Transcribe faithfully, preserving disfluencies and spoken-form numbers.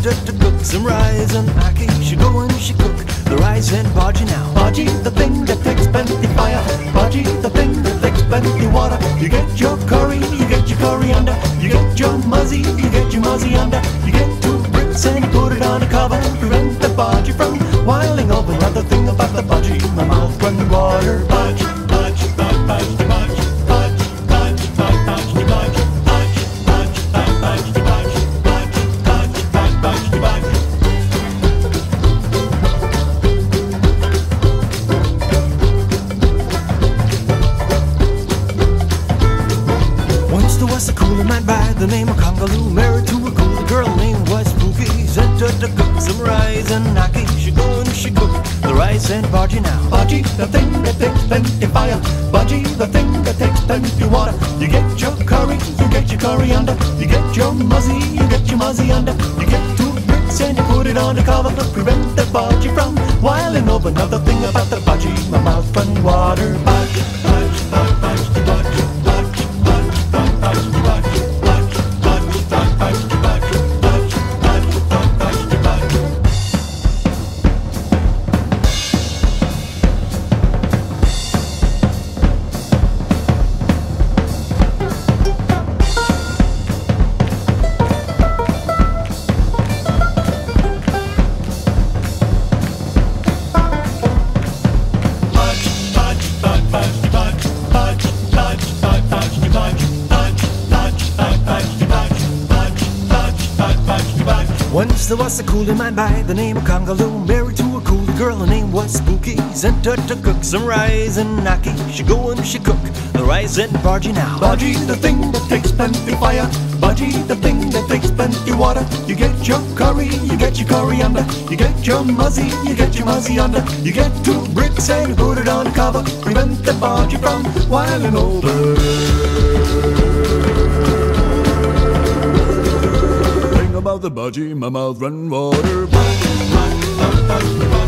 her to cook some rice and ackee. She go and she cook the rice and Bargie now. Bargie, the thing that takes plenty fire. Bargie, the thing that takes plenty water. You get your curry, you get your coriander. You get your muzzy, you get your muzzy under. You get two bricks and you put it on a cover. Prevent the Bargie from wiling over. Another thing about the Bargie, my mouth run water. Bargie, Bargie, Bargie, Bargie, Bargie. Was a coolie man by the name of Kangaloo, married to a coolie girl named was Spooky. Sent her to cook some rice and ackee. She go and she cook the rice and Bargie now. Bargie, the thing that takes plenty fire. Bargie, the thing that takes plenty water. You get your curry, you get your coriander. You get your muzzy, you get your muzzy under. You get two bricks and you put it on the cover to prevent the Bargie from wiling over. Another thing about the Bargie, my mouth run water. Bargie, Bargie, Bargie, Bargie, Bargie. Once there was a coolie man by the name of Kangaloo, married to a coolie girl, her name was Spooky. Sent her to cook some rice and ackee. She go and she cook the rice and Bargie now. Bargie, the thing that takes plenty fire. Bargie, the thing that takes plenty water. You get your curry, you get your coriander. You get your muzzy, you get your muzzy under. You get two bricks and you put it on the cover. Prevent the Bargie from wiling over. About the Bargie, my mouth run water. Bargie, Bargie, Bargie, Bargie.